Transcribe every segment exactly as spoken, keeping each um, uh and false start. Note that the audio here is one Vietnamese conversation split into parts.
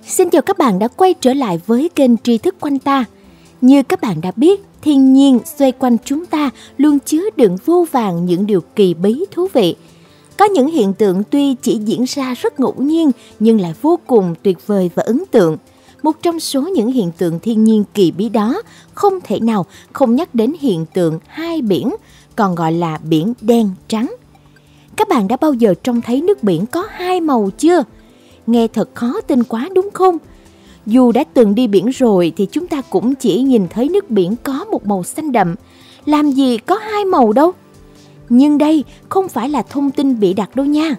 Xin chào các bạn đã quay trở lại với kênh Tri Thức Quanh Ta. Như các bạn đã biết, thiên nhiên xoay quanh chúng ta luôn chứa đựng vô vàn những điều kỳ bí thú vị. Có những hiện tượng tuy chỉ diễn ra rất ngẫu nhiên nhưng lại vô cùng tuyệt vời và ấn tượng. Một trong số những hiện tượng thiên nhiên kỳ bí đó không thể nào không nhắc đến hiện tượng hai biển, còn gọi là biển đen trắng. Các bạn đã bao giờ trông thấy nước biển có hai màu chưa? Nghe thật khó tin quá đúng không? Dù đã từng đi biển rồi thì chúng ta cũng chỉ nhìn thấy nước biển có một màu xanh đậm. Làm gì có hai màu đâu. Nhưng đây không phải là thông tin bịa đặt đâu nha.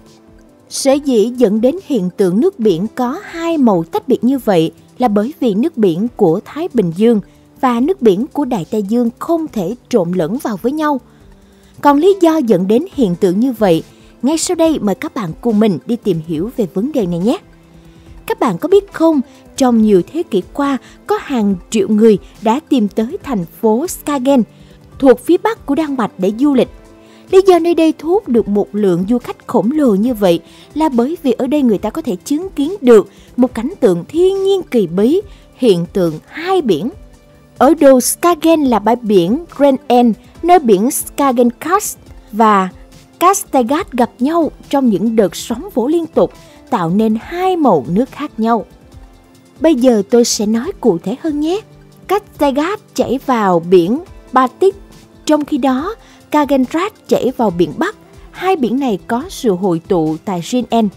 Sở dĩ dẫn đến hiện tượng nước biển có hai màu tách biệt như vậy là bởi vì nước biển của Thái Bình Dương và nước biển của Đại Tây Dương không thể trộn lẫn vào với nhau. Còn lý do dẫn đến hiện tượng như vậy, ngay sau đây mời các bạn cùng mình đi tìm hiểu về vấn đề này nhé. Các bạn có biết không, trong nhiều thế kỷ qua, có hàng triệu người đã tìm tới thành phố Skagen, thuộc phía bắc của Đan Mạch để du lịch. Lý do nơi đây thu hút được một lượng du khách khổng lồ như vậy là bởi vì ở đây người ta có thể chứng kiến được một cảnh tượng thiên nhiên kỳ bí, hiện tượng hai biển. Ở đầu Skagen là bãi biển Grenland, nơi biển Skagerrak và Kattegat gặp nhau trong những đợt sóng vỗ liên tục, tạo nên hai màu nước khác nhau. Bây giờ tôi sẽ nói cụ thể hơn nhé. Kattegat chảy vào biển Baltic, trong khi đó Skagerrak chảy vào biển Bắc. Hai biển này có sự hội tụ tại Greenland.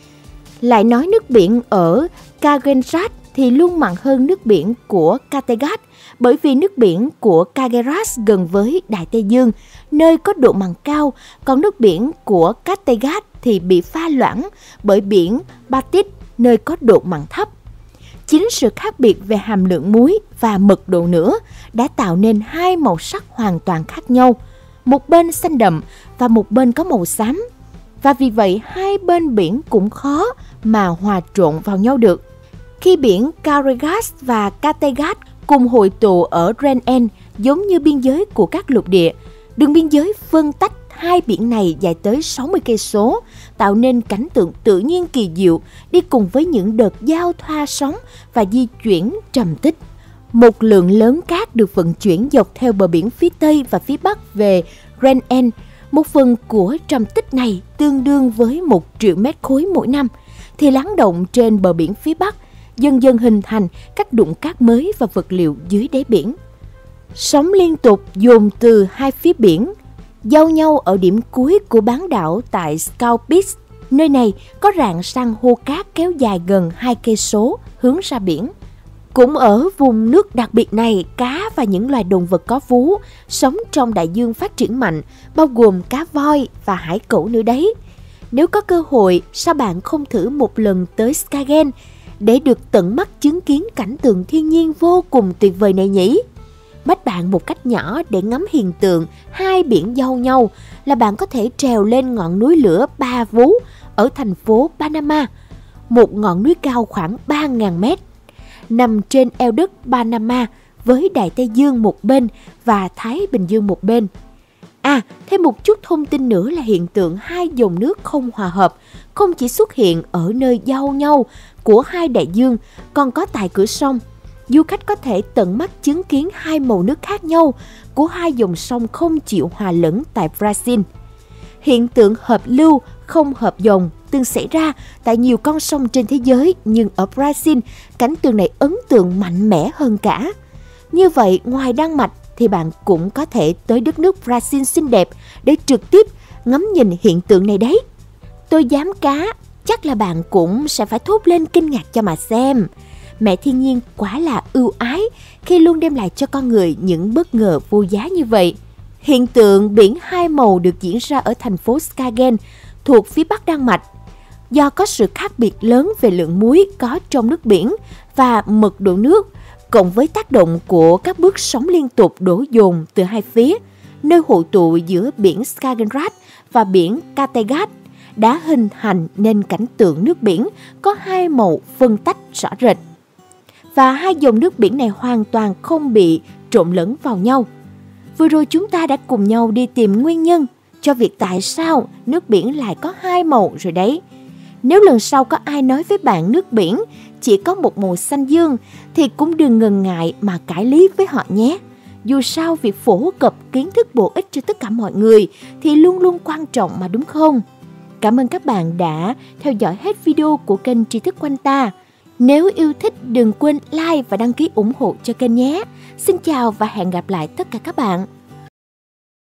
Lại nói nước biển ở Skagerrak thì luôn mặn hơn nước biển của Kattegat, bởi vì nước biển của Skagerrak gần với Đại Tây Dương, nơi có độ mặn cao, còn nước biển của Kattegat thì bị pha loãng bởi biển Baltic, nơi có độ mặn thấp. Chính sự khác biệt về hàm lượng muối và mật độ nữa đã tạo nên hai màu sắc hoàn toàn khác nhau, một bên xanh đậm và một bên có màu xám. Và vì vậy hai bên biển cũng khó mà hòa trộn vào nhau được. Khi biển Skagerrak và Kattegat cùng hội tụ ở Greenland giống như biên giới của các lục địa, đường biên giới phân tách hai biển này dài tới sáu mươi cây số, tạo nên cảnh tượng tự nhiên kỳ diệu đi cùng với những đợt giao thoa sóng và di chuyển trầm tích. Một lượng lớn cát được vận chuyển dọc theo bờ biển phía Tây và phía Bắc về Greenland. Một phần của trầm tích này tương đương với một triệu mét khối mỗi năm, thì lắng động trên bờ biển phía Bắc, dần dần hình thành các đụng cát mới và vật liệu dưới đáy biển. Sóng liên tục dồn từ hai phía biển, giao nhau ở điểm cuối của bán đảo tại Skaupitz. Nơi này có rạn san hô cát kéo dài gần hai cây số hướng ra biển. Cũng ở vùng nước đặc biệt này, cá và những loài động vật có vú sống trong đại dương phát triển mạnh, bao gồm cá voi và hải cẩu nữa đấy. Nếu có cơ hội, sao bạn không thử một lần tới Skagen để được tận mắt chứng kiến cảnh tượng thiên nhiên vô cùng tuyệt vời này nhỉ? Bắt bạn một cách nhỏ để ngắm hiện tượng hai biển giao nhau là bạn có thể trèo lên ngọn núi lửa Ba Vú ở thành phố Panama, một ngọn núi cao khoảng ba nghìn mét, nằm trên eo đất Panama với Đại Tây Dương một bên và Thái Bình Dương một bên. À, thêm một chút thông tin nữa là hiện tượng hai dòng nước không hòa hợp không chỉ xuất hiện ở nơi giao nhau của hai đại dương, còn có tại cửa sông. Du khách có thể tận mắt chứng kiến hai màu nước khác nhau của hai dòng sông không chịu hòa lẫn tại Brazil. Hiện tượng hợp lưu không hợp dòng từng xảy ra tại nhiều con sông trên thế giới, nhưng ở Brazil, cảnh tượng này ấn tượng mạnh mẽ hơn cả. Như vậy, ngoài Đan Mạch thì bạn cũng có thể tới đất nước Brazil xinh đẹp để trực tiếp ngắm nhìn hiện tượng này đấy. Tôi dám cá, chắc là bạn cũng sẽ phải thốt lên kinh ngạc cho mà xem. Mẹ thiên nhiên quá là ưu ái khi luôn đem lại cho con người những bất ngờ vô giá như vậy. Hiện tượng biển hai màu được diễn ra ở thành phố Skagen thuộc phía bắc Đan Mạch. Do có sự khác biệt lớn về lượng muối có trong nước biển và mật độ nước, cộng với tác động của các bước sóng liên tục đổ dồn từ hai phía, nơi hội tụ giữa biển Skagerrak và biển Kattegat, đã hình thành nên cảnh tượng nước biển có hai màu phân tách rõ rệt. Và hai dòng nước biển này hoàn toàn không bị trộn lẫn vào nhau. Vừa rồi chúng ta đã cùng nhau đi tìm nguyên nhân cho việc tại sao nước biển lại có hai màu rồi đấy. Nếu lần sau có ai nói với bạn nước biển chỉ có một màu xanh dương thì cũng đừng ngần ngại mà cãi lý với họ nhé. Dù sao việc phổ cập kiến thức bổ ích cho tất cả mọi người thì luôn luôn quan trọng mà, đúng không? Cảm ơn các bạn đã theo dõi hết video của kênh Tri Thức Quanh Ta. Nếu yêu thích đừng quên like và đăng ký ủng hộ cho kênh nhé. Xin chào và hẹn gặp lại tất cả các bạn.